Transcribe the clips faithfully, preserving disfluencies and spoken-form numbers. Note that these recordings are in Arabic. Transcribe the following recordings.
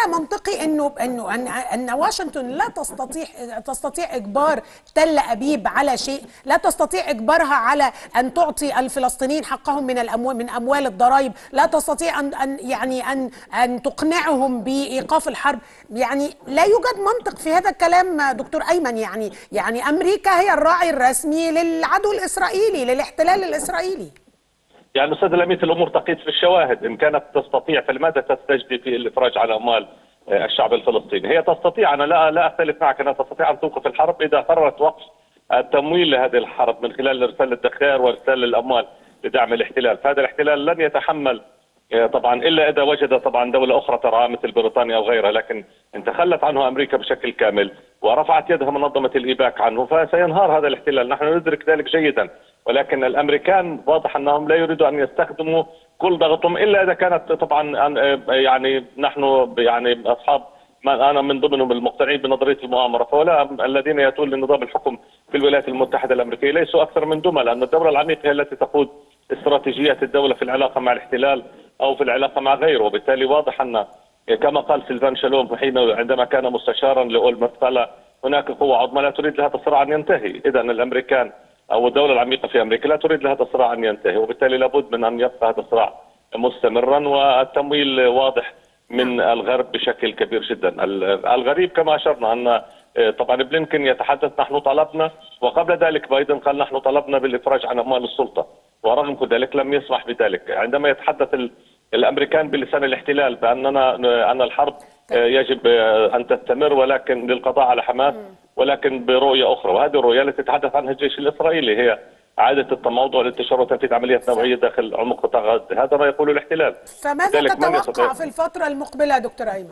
منطقي انه انه ان ان واشنطن لا تستطيع تستطيع اجبار تل ابيب على شيء، لا تستطيع اجبارها على ان تعطي الفلسطينيين حقهم من الاموال من اموال الضرائب، لا تستطيع ان ان يعني ان ان تقنعهم بايقاف الحرب. يعني لا يوجد منطق في هذا الكلام دكتور ايمن. يعني يعني امريكا هي الراعي الرسمي للعدو الاسرائيلي، للاحتلال الاسرائيلي. يعني استاذ العميد، الامور تقيس في الشواهد. ان كانت تستطيع فلماذا تستجدي في الافراج على اموال الشعب الفلسطيني؟ هي تستطيع، انا لا لا اختلف معك انها تستطيع ان توقف الحرب اذا قررت وقف التمويل لهذه الحرب من خلال ارسال الذخائر وارسال الاموال لدعم الاحتلال، فهذا الاحتلال لن يتحمل طبعا الا اذا وجد طبعا دوله اخرى ترعاه مثل بريطانيا او غيرها، لكن ان تخلت عنه امريكا بشكل كامل ورفعت يدها منظمه الايباك عنه فسينهار هذا الاحتلال، نحن ندرك ذلك جيدا. ولكن الامريكان واضح انهم لا يريدوا ان يستخدموا كل ضغطهم الا اذا كانت طبعا يعني نحن يعني اصحاب، انا من ضمنهم المقتنعين بنظريه المؤامره، فهؤلاء الذين ياتون لنظام الحكم في الولايات المتحده الامريكيه ليسوا اكثر من دمى، لان الدوله العميقه هي التي تقود استراتيجيات الدوله في العلاقه مع الاحتلال او في العلاقه مع غيره، وبالتالي واضح ان كما قال سيلفان شالوم حين عندما كان مستشارا لاولمرت قال هناك قوه عظمى لا تريد لهذا الصراع ان ينتهي، اذا الامريكان او الدوله العميقه في امريكا لا تريد لهذا الصراع ان ينتهي، وبالتالي لابد من ان يبقى هذا الصراع مستمرا، والتمويل واضح من الغرب بشكل كبير جدا. الغريب كما اشرنا ان طبعا بلينكن يتحدث نحن طلبنا، وقبل ذلك بايدن قال نحن طلبنا بالافراج عن اموال السلطه، ورغم ذلك لم يسمح بذلك. عندما يتحدث الامريكان بلسان الاحتلال باننا ان الحرب يجب ان تستمر ولكن للقضاء على حماس، ولكن برؤيه اخرى، وهذه الرؤيه التي يتحدث عنها الجيش الاسرائيلي هي اعاده التموضع والانتشار وتنفيذ عمليات نوعيه داخل عمق قطاع غزه، هذا ما يقوله الاحتلال. فماذا تتوقع في الفتره المقبله دكتور ايمن؟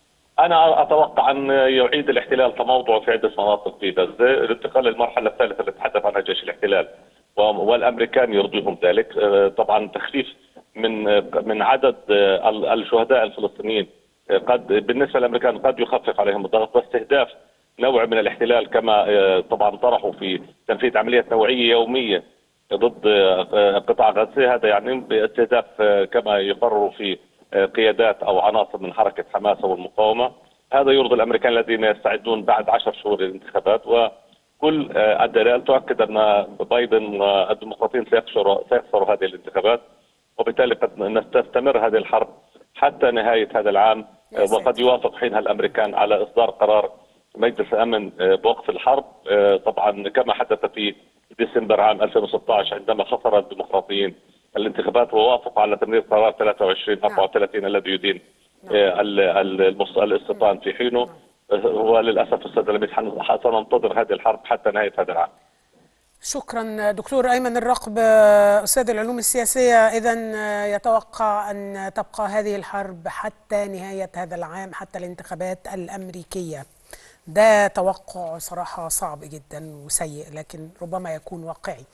انا اتوقع ان يعيد الاحتلال تموضعه في عده مناطق في غزه، الانتقال للمرحله الثالثه اللي تحدث عنها جيش الاحتلال، والامريكان يرضيهم ذلك. طبعا تخفيف من من عدد الشهداء الفلسطينيين قد بالنسبه للامريكان قد يخفف عليهم الضغط، واستهداف نوع من الاحتلال كما طبعا طرحوا في تنفيذ عمليات نوعيه يوميه ضد قطاع غزه، هذا يعني باستهداف كما يقرروا في قيادات او عناصر من حركه حماس او المقاومه، هذا يرضي الامريكان الذين يستعدون بعد عشر شهور للانتخابات، وكل الدلائل تؤكد ان بايدن والديمقراطيين سيخسروا سيخسروا هذه الانتخابات، وبالتالي قد تستمر هذه الحرب حتى نهايه هذا العام، وقد يوافق حينها الامريكان على اصدار قرار مجلس الامن بوقف الحرب، طبعا كما حدث في ديسمبر عام ألفين وستة عشر عندما خسر الديمقراطيين الانتخابات ووافقوا على تمرير قرار ثلاثة وعشرين أربعة وثلاثين الذي يدين الاستيطان في حينه. هو للاسف استاذ العميد سننتظر هذه الحرب حتى نهايه هذا العام. شكرا دكتور ايمن الرقب استاذ العلوم السياسيه. اذا يتوقع ان تبقى هذه الحرب حتى نهايه هذا العام، حتى الانتخابات الامريكيه. ده توقع صراحه صعب جدا وسيء، لكن ربما يكون واقعي.